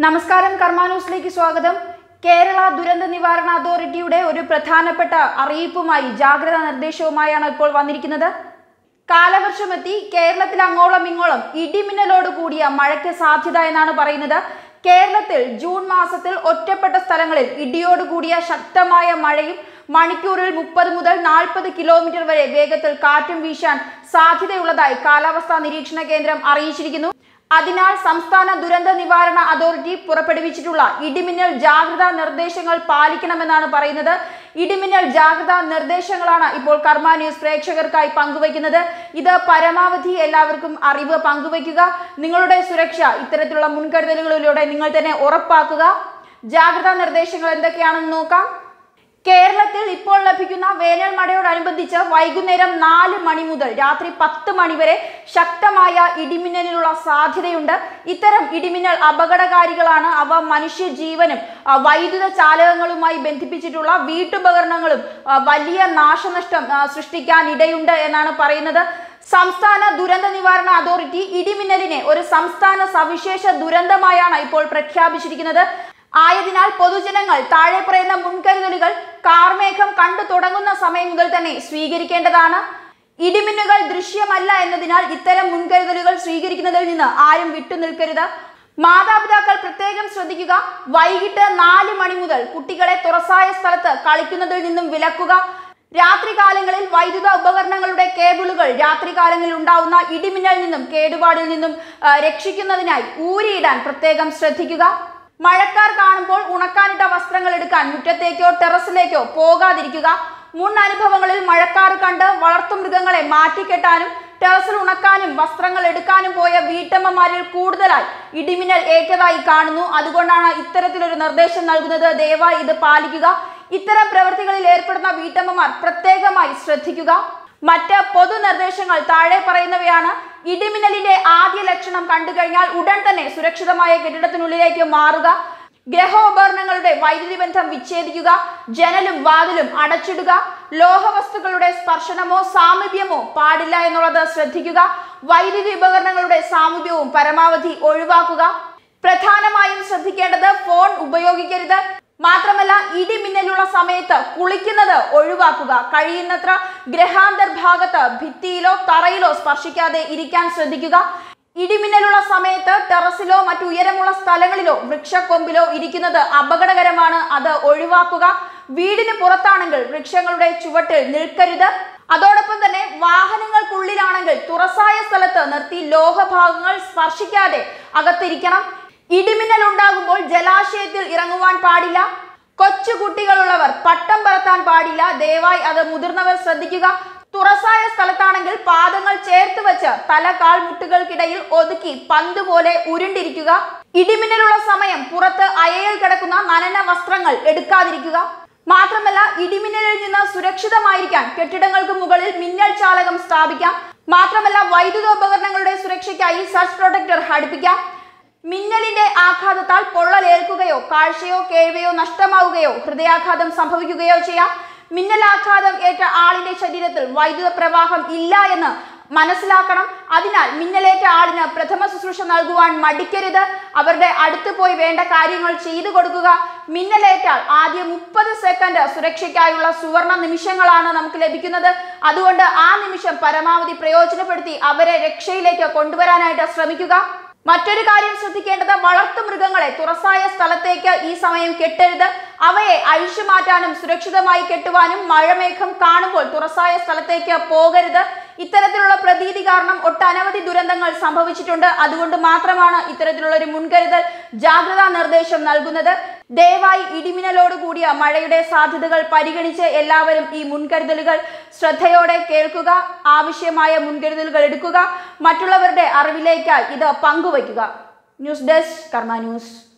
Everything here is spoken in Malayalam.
നമസ്കാരം കർമ്മ ന്യൂസിലേക്ക് സ്വാഗതം. കേരള ദുരന്ത നിവാരണ അതോറിറ്റിയുടെ ഒരു പ്രധാനപ്പെട്ട അറിയിപ്പുമായി ജാഗ്രതാ നിർദ്ദേശവുമായാണ് ഇപ്പോൾ വന്നിരിക്കുന്നത്. കാലവർഷമെത്തി കേരളത്തിൽ അങ്ങോളം ഇങ്ങോളം ഇടിമിന്നലോട് കൂടിയ മഴയ്ക്ക് സാധ്യത എന്നാണ് പറയുന്നത്. കേരളത്തിൽ ജൂൺ മാസത്തിൽ ഒറ്റപ്പെട്ട സ്ഥലങ്ങളിൽ ഇടിയോട് കൂടിയ ശക്തമായ മഴയും മണിക്കൂറിൽ 30 മുതൽ 40 കിലോമീറ്റർ വരെ വേഗത്തിൽ കാറ്റും വീശാൻ സാധ്യതയുള്ളതായി കാലാവസ്ഥാ നിരീക്ഷണ കേന്ദ്രം അറിയിച്ചിരിക്കുന്നു. അതിനാൽ സംസ്ഥാന ദുരന്ത നിവാരണ അതോറിറ്റി പുറപ്പെടുവിച്ചിട്ടുള്ള ഇടിമിന്നൽ ജാഗ്രതാ നിർദ്ദേശങ്ങൾ പാലിക്കണമെന്നാണ് പറയുന്നത്. ഇടിമിന്നൽ ജാഗ്രതാ നിർദ്ദേശങ്ങളാണ് ഇപ്പോൾ കർമ്മ ന്യൂസ് പ്രേക്ഷകർക്കായി പങ്കുവയ്ക്കുന്നത്. ഇത് പരമാവധി എല്ലാവർക്കും അറിവ് പങ്കുവയ്ക്കുക. നിങ്ങളുടെ സുരക്ഷ ഇത്തരത്തിലുള്ള മുൻകരുതലുകളിലൂടെ നിങ്ങൾ തന്നെ ഉറപ്പാക്കുക. ജാഗ്രതാ നിർദ്ദേശങ്ങൾ എന്തൊക്കെയാണെന്ന് നോക്കാം. കേരളത്തിൽ ഇപ്പോൾ ലഭിക്കുന്ന വേനൽ മഴയോടനുബന്ധിച്ച് വൈകുന്നേരം 4 മണി മുതൽ രാത്രി 10 മണി വരെ ശക്തമായ ഇടിമിന്നലിനുള്ള സാധ്യതയുണ്ട്. ഇത്തരം ഇടിമിന്നൽ അപകടകാരികളാണ്. അവ മനുഷ്യജീവനും വൈദ്യുത ചാലകങ്ങളുമായി ബന്ധിപ്പിച്ചിട്ടുള്ള വീട്ടുപകരണങ്ങളും വലിയ നാശനഷ്ടം സൃഷ്ടിക്കാൻ ഇടയുണ്ട് എന്നാണ് പറയുന്നത്. സംസ്ഥാന ദുരന്ത നിവാരണ അതോറിറ്റി ഇടിമിന്നലിനെ ഒരു സംസ്ഥാന സവിശേഷ ദുരന്തമായാണ് ഇപ്പോൾ പ്രഖ്യാപിച്ചിരിക്കുന്നത്. ആയതിനാൽ പൊതുജനങ്ങൾ താഴെ പറയുന്ന മുൻകരുതലുകൾ കാർമേഘം കണ്ടു തുടങ്ങുന്ന സമയം മുതൽ തന്നെ സ്വീകരിക്കേണ്ടതാണ്. ഇടിമിന്നുകൾ ദൃശ്യമല്ല എന്നതിനാൽ ഇത്തരം മുൻകരുതലുകൾ സ്വീകരിക്കുന്നതിൽ നിന്ന് ആരും വിട്ടുനിൽക്കരുത്. മാതാപിതാക്കൾ പ്രത്യേകം ശ്രദ്ധിക്കുക. വൈകിട്ട് 4 മണി മുതൽ കുട്ടികളെ തുറസായ സ്ഥലത്ത് കളിക്കുന്നതിൽ നിന്നും വിലക്കുക. രാത്രികാലങ്ങളിൽ വൈദ്യുത ഉപകരണങ്ങളുടെ കേബിളുകൾ രാത്രികാലങ്ങളിൽ ഉണ്ടാവുന്ന ഇടിമിന്നലിൽ നിന്നും കേടുപാടിൽ നിന്നും രക്ഷിക്കുന്നതിനായി ഊരിയിടാൻ പ്രത്യേകം ശ്രദ്ധിക്കുക. മഴക്കാർ കാണുമ്പോൾ ഉണക്കാനിട്ട വസ്ത്രങ്ങൾ എടുക്കാൻ മുറ്റത്തേക്കോ ടെറസിലേക്കോ പോകാതിരിക്കുക. മുൻ അനുഭവങ്ങളിൽ മഴക്കാർ കണ്ട് വളർത്തുമൃഗങ്ങളെ മാറ്റിക്കെട്ടാനും ടെറസിൽ ഉണക്കാനും വസ്ത്രങ്ങൾ എടുക്കാനും പോയ വീട്ടമ്മമാരിൽ കൂടുതലായി ഇടിമിന്നൽ ഏറ്റതായി കാണുന്നു. അതുകൊണ്ടാണ് ഇത്തരത്തിലൊരു നിർദ്ദേശം നൽകുന്നത്. ദയവായി ഇത് പാലിക്കുക. ഇത്തരം പ്രവൃത്തികളിൽ ഏർപ്പെടുന്ന വീട്ടമ്മമാർ പ്രത്യേകമായി ശ്രദ്ധിക്കുക. മറ്റ് പൊതു നിർദ്ദേശങ്ങൾ താഴെ പറയുന്നവയാണ്. ഇടിമിന്നലിന്റെ ആദ്യ ലക്ഷണം കണ്ടു കഴിഞ്ഞാൽ ഉടൻ തന്നെ സുരക്ഷിതമായ കെട്ടിടത്തിനുള്ളിലേക്ക് മാറുക. ഗ്രഹോപകരണങ്ങളുടെ വൈദ്യുതി ബന്ധം വിച്ഛേദിക്കുക. ജനലും വാതിലും അടച്ചിടുക. ലോഹവസ്തുക്കളുടെ സ്പർശനമോ സാമീപ്യമോ പാടില്ല എന്നുള്ളത് ശ്രദ്ധിക്കുക. വൈദ്യുതി ഉപകരണങ്ങളുടെ സാമീപ്യവും പരമാവധി ഒഴിവാക്കുക. പ്രധാനമായും ശ്രദ്ധിക്കേണ്ടത് ഫോൺ ഉപയോഗിക്കരുത്. മാത്രമല്ല ഇടിമിന്നലുള്ള സമയത്ത് കുളിക്കുന്നത് ഒഴിവാക്കുക. കഴിയുന്നത്ര ഗ്രഹാന്തർ ഭാഗത്ത് ഭിത്തിയിലോ തറയിലോ സ്പർശിക്കാതെ ഇരിക്കാൻ ശ്രദ്ധിക്കുക. ഇടിമിന്നലുള്ള സമയത്ത് ടെറസിലോ മറ്റു ഉയരമുള്ള സ്ഥലങ്ങളിലോ വൃക്ഷക്കൊമ്പിലോ ഇരിക്കുന്നത് അപകടകരമാണ്. അത് ഒഴിവാക്കുക. വീടിന് പുറത്താണെങ്കിൽ വൃക്ഷങ്ങളുടെ ചുവട്ടിൽ നിൽക്കരുത്. അതോടൊപ്പം തന്നെ വാഹനങ്ങൾക്കുള്ളിലാണെങ്കിൽ തുറസായ സ്ഥലത്ത് നിർത്തി ലോഹഭാഗങ്ങൾ സ്പർശിക്കാതെ അകത്തിരിക്കണം. ഇടിമിന്നൽ ഉണ്ടാകുമ്പോൾ ജലാശയത്തിൽ ഇറങ്ങുവാൻ പാടില്ല. കൊച്ചുകുട്ടികളുള്ളവർ പട്ടം പറത്താൻ പാടില്ല. ദയവായി അത് മുതിർന്നവർ ശ്രദ്ധിക്കുക. തുറസായ സ്ഥലത്താണെങ്കിൽ പാദങ്ങൾ ചേർത്ത് വെച്ച് തല കാൽമുട്ടുകൾക്കിടയിൽ ഒതുക്കി പന്ത് പോലെ ഉരുണ്ടിരിക്കുക. ഇടിമിന്നലുള്ള സമയം പുറത്ത് അയയിൽ കിടക്കുന്ന നനഞ്ഞ വസ്ത്രങ്ങൾ എടുക്കാതിരിക്കുക. മാത്രമല്ല ഇടിമിന്നലിൽ നിന്ന് സുരക്ഷിതമായിരിക്കാൻ കെട്ടിടങ്ങൾക്ക് മുകളിൽ മിന്നൽ ചാലകം സ്ഥാപിക്കാം. മാത്രമല്ല വൈദ്യുതോപകരണങ്ങളുടെ സുരക്ഷയ്ക്കായി സർജ് പ്രൊട്ടക്ടർ ഘടിപ്പിക്കാം. മിന്നലിന്റെ ആഘാതത്താൽ പൊള്ളലേൽക്കുകയോ കാഴ്ചയോ കേൾവിയോ നഷ്ടമാവുകയോ ഹൃദയാഘാതം സംഭവിക്കുകയോ ചെയ്യാം. മിന്നലാഘാതം ഏറ്റ ആളിന്റെ ശരീരത്തിൽ വൈദ്യുത പ്രവാഹം ഇല്ല എന്ന് മനസ്സിലാക്കണം. അതിനാൽ മിന്നലേറ്റ ആളിന് പ്രഥമ ശുശ്രൂഷ നൽകുവാൻ മടിക്കരുത്. അവരുടെ അടുത്ത് പോയി വേണ്ട കാര്യങ്ങൾ ചെയ്തു കൊടുക്കുക. മിന്നലേറ്റാൽ ആദ്യ 30 സെക്കൻഡ് സുരക്ഷയ്ക്കായുള്ള സുവർണ നിമിഷങ്ങളാണ് നമുക്ക് ലഭിക്കുന്നത്. അതുകൊണ്ട് ആ നിമിഷം പരമാവധി പ്രയോജനപ്പെടുത്തി അവരെ രക്ഷയിലേക്ക് കൊണ്ടുവരാനായിട്ട് ശ്രമിക്കുക. മറ്റൊരു കാര്യം ശ്രദ്ധിക്കേണ്ടത് വളർത്തുമൃഗങ്ങളെ തുറസായ സ്ഥലത്തേക്ക് ഈ സമയം കെട്ടരുത്. അവയെ അഴിച്ചു മാറ്റാനും സുരക്ഷിതമായി കെട്ടുവാനും മഴമേഘം കാണുമ്പോൾ തുറസായ സ്ഥലത്തേക്ക് പോകരുത്. ഇത്തരത്തിലുള്ള പ്രതീതി കാരണം ഒട്ടനവധി ദുരന്തങ്ങൾ സംഭവിച്ചിട്ടുണ്ട്. അതുകൊണ്ട് മാത്രമാണ് ഇത്തരത്തിലുള്ള ഒരു മുൻകരുതൽ ജാഗ്രതാ നിർദ്ദേശം നൽകുന്നത്. ദയവായി ഇടിമിന്നലോട് കൂടിയ മഴയുടെ സാധ്യതകൾ പരിഗണിച്ച് എല്ലാവരും ഈ മുൻകരുതലുകൾ ശ്രദ്ധയോടെ കേൾക്കുക. ആവശ്യമായ മുൻകരുതലുകൾ എടുക്കുക. മറ്റുള്ളവരുടെ അറിവിലേക്കായി ഇത് പങ്കുവയ്ക്കുക. News desk Karma news.